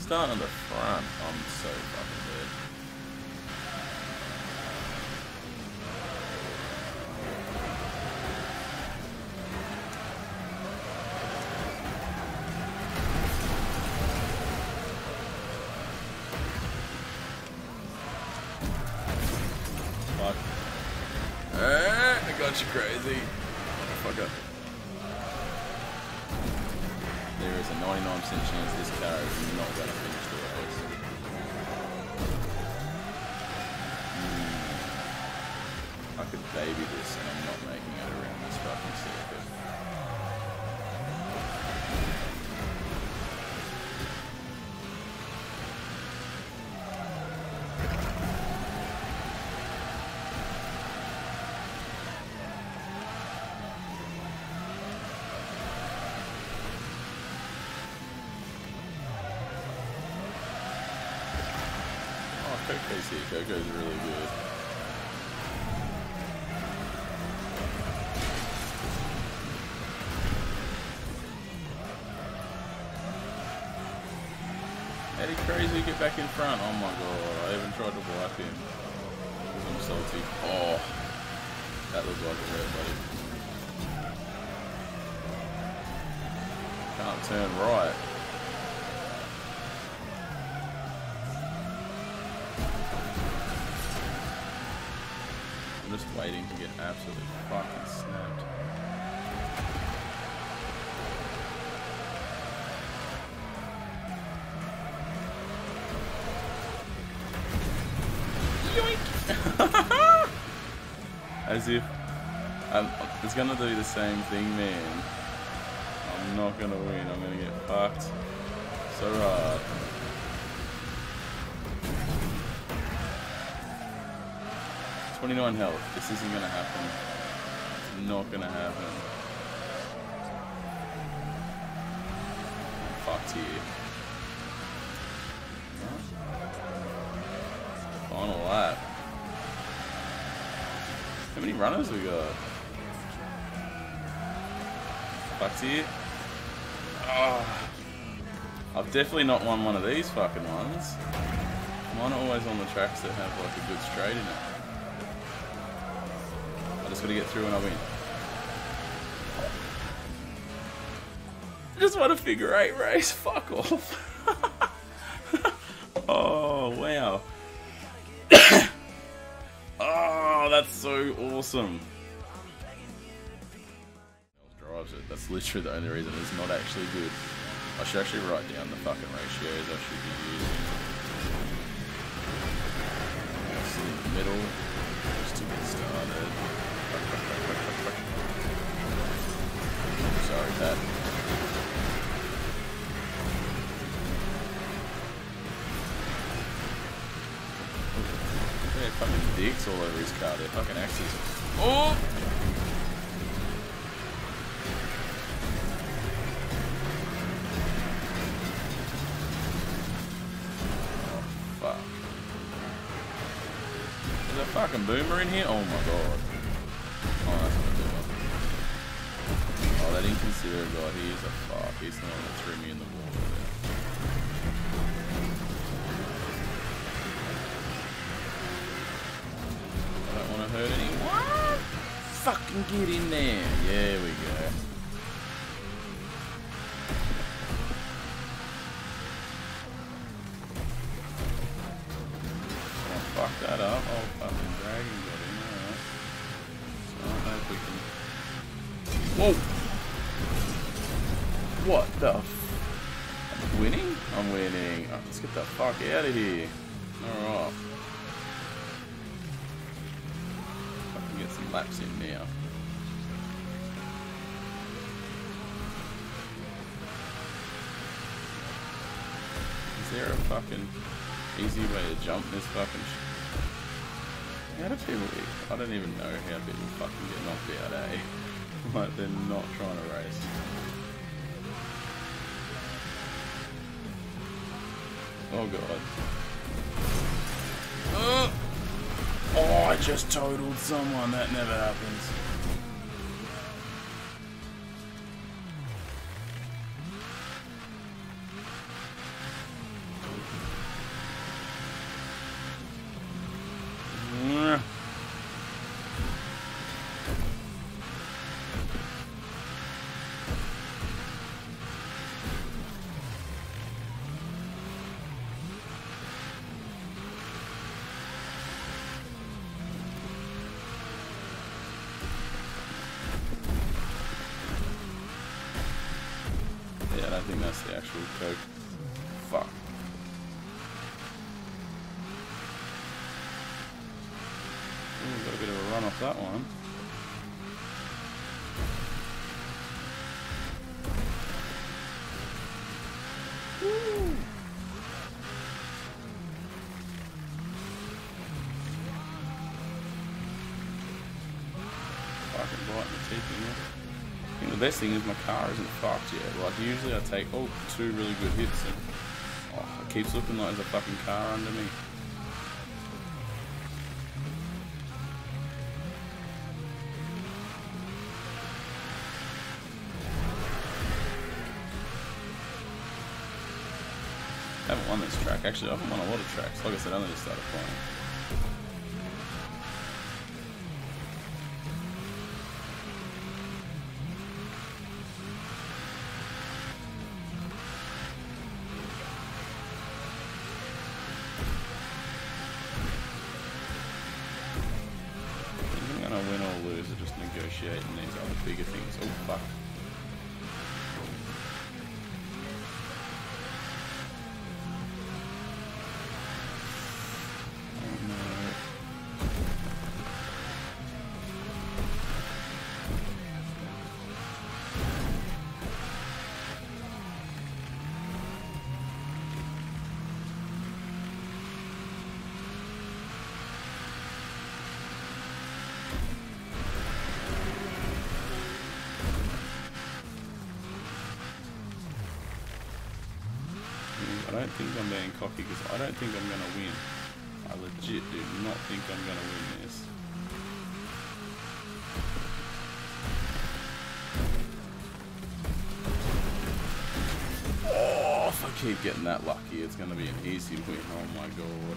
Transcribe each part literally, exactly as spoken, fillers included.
starting on the front. I'm so fucking dead. Fuck. Ah, I got you crazy. Motherfucker. There is a ninety-nine percent chance this car is not going to finish the race. Mm. I could baby this and I'm not making it around this fucking circuit. Coco's here. Coco's really good. Eddie Crazy, get back in front. Oh my god, I even tried to wipe him. Because I'm salty. Oh, that looks like a hurt, buddy. Can't turn right. I'm just waiting to get absolutely fucking snapped. Yoink! As if I'm, it's gonna do the same thing, man. I'm not gonna win. I'm gonna get fucked so hard. twenty-nine health. This isn't gonna happen. It's not gonna happen. I'm fucked here. Final lap. How many runners we got? Fucked here. Oh, I've definitely not won one of these fucking ones. Mine are always on the tracks that have like a good straight in it. I just gotta get through and I win. I just want a figure eight race. Fuck off. Oh, wow. Oh, that's so awesome. Drives it. That's literally the only reason it's not actually good. I should actually write down the fucking ratios I should be using. Sit in the middle, just to get started. Sorry, Pat. Yeah, fucking dicks all over his car. They're fucking axes. Oh! Fucking boomer in here? Oh my god. Oh, that's not a boomer. Oh, that inconsiderate guy, he is a fuck. He's the one that threw me in the water there. I don't want to hurt anyone. Fucking get in there. There we go. Fuck that up. Oh, fucking dragon got in there. So I don't know if we can. Whoa! What the f. I'm winning? I'm winning. Oh, let's get the fuck out of here. Alright. I can get some laps in now. Is there a fucking easy way to jump this fucking sh How do people, I don't even know how people fucking get knocked out, eh? Like, they're not trying to race. Oh god. Uh, oh, I just totaled someone, that never happens. choke. Fuck. Ooh, got a bit of a run off that one. Woo. Fucking biting the teeth in there. I think the best thing is my car isn't fucked yet. Like usually I take oh two really good hits and oh, it keeps looking like there's a fucking car under me. I haven't won this track. Actually, I haven't won a lot of tracks. Like I said, I only just started playing. I'm gonna win or lose or just negotiating these other bigger things. Oh fuck. I don't think I'm being cocky because I don't think I'm going to win. I legit do not think I'm going to win this. Oh, if I keep getting that lucky, it's going to be an easy win. Oh my god.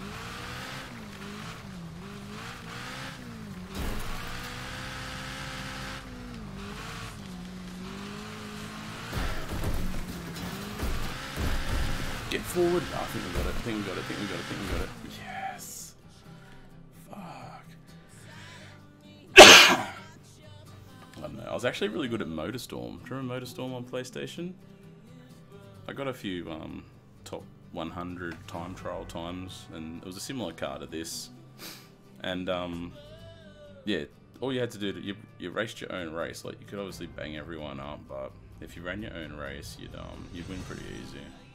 Get forward. Oh, I think we got it. I think we got it. I think we got it. I think we got it. Yes. Fuck. I don't know. I was actually really good at MotorStorm. Do you remember MotorStorm on PlayStation? I got a few um, top one hundred time trial times, and it was a similar car to this. And um, yeah, all you had to do, to, you you raced your own race. Like you could obviously bang everyone up, but if you ran your own race, you'd um you'd win pretty easy.